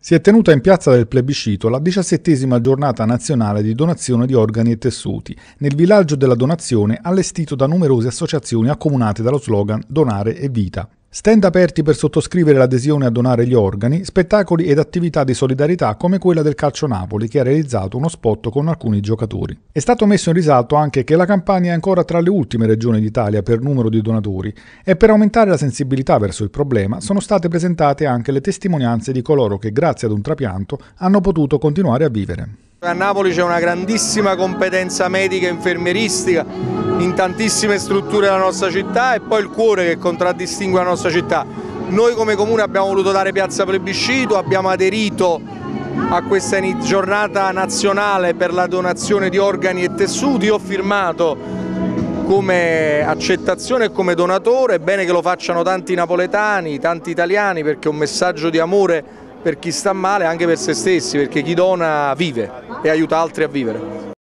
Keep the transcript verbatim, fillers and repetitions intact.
Si è tenuta in piazza del Plebiscito la diciassettesima giornata nazionale di donazione di organi e tessuti, nel villaggio della donazione allestito da numerose associazioni accomunate dallo slogan Donare è vita. Stand aperti per sottoscrivere l'adesione a donare gli organi, spettacoli ed attività di solidarietà come quella del Calcio Napoli che ha realizzato uno spot con alcuni giocatori. È stato messo in risalto anche che la Campania è ancora tra le ultime regioni d'Italia per numero di donatori e per aumentare la sensibilità verso il problema sono state presentate anche le testimonianze di coloro che grazie ad un trapianto hanno potuto continuare a vivere. A Napoli c'è una grandissima competenza medica e infermieristica in tantissime strutture della nostra città e poi il cuore che contraddistingue la nostra città. Noi come Comune abbiamo voluto dare piazza Plebiscito, abbiamo aderito a questa giornata nazionale per la donazione di organi e tessuti. Io ho firmato come accettazione e come donatore, è bene che lo facciano tanti napoletani, tanti italiani, perché è un messaggio di amore per chi sta male, anche per se stessi, perché chi dona vive e aiuta altri a vivere.